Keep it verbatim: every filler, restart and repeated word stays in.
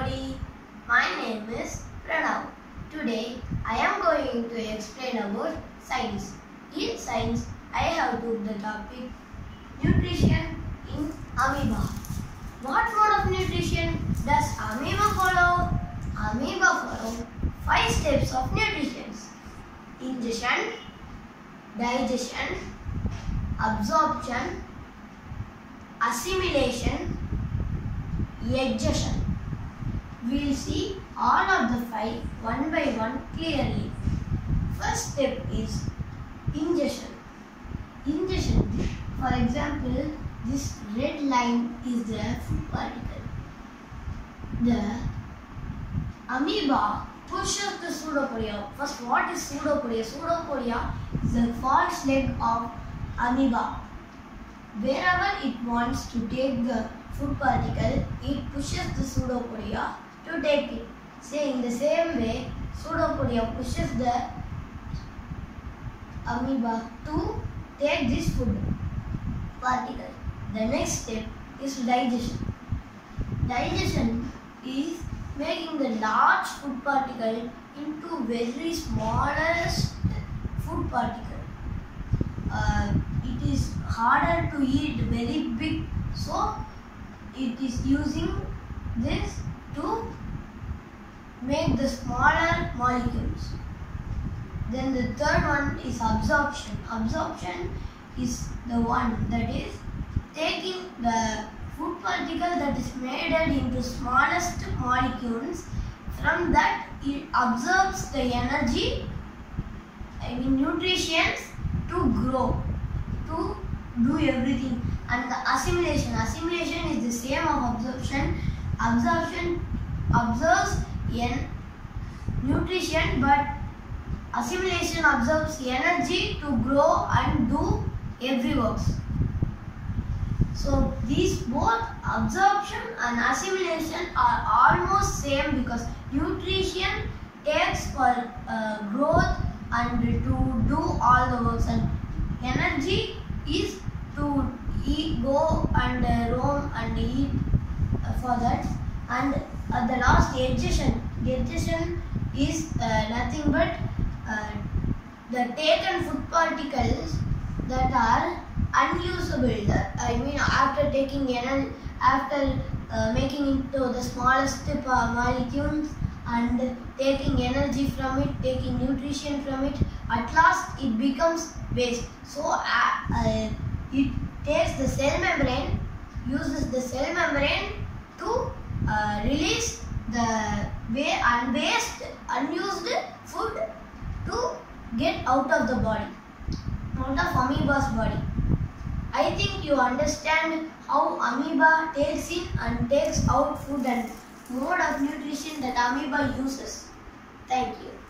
everybody, my name is Pranav. Today I am going to explain about science. In science, I have took the topic nutrition in amoeba. What mode of nutrition does amoeba follow? Amoeba follow five steps of nutrition: ingestion, digestion, absorption, assimilation, exhaustion. We will see all of the five one by one clearly. First step is ingestion. Ingestion. For example, this red line is the food particle. The amoeba pushes the pseudopodia. First, what is pseudopodia? Pseudopodia is the false leg of amoeba. Wherever it wants to take the food particle, it pushes the pseudopodia to take it. Say in the same way, pseudopodia pushes the amoeba to take this food particle. The next step is digestion. Digestion is making the large food particle into very smallest food particle. Uh, it is harder to eat very big, so it is using this to make the smaller molecules. Then the third one is absorption. Absorption is the one that is taking the food particle that is made into smallest molecules. From that it absorbs the energy, I mean nutrition, to grow, to do everything. And the assimilation. Assimilation is the same of absorption. Absorption absorbs en nutrition, but assimilation absorbs energy to grow and do every works. So these both absorption and assimilation are almost same, because nutrition takes for uh, growth and to do all the works, and energy is to eat, go and uh, roam and eat uh, for that. And at the last, digestion. Digestion is uh, nothing but uh, the taken food particles that are unusable. The, I mean, after taking energy, after uh, making into the smallest uh, molecules and taking energy from it, taking nutrition from it, at last it becomes waste. So uh, uh, it takes the cell membrane, uses the cell membrane to uh, release the waste, unused food to get out of the body, out of amoeba's body. I think you understand how amoeba takes in and takes out food and mode of nutrition that amoeba uses. Thank you.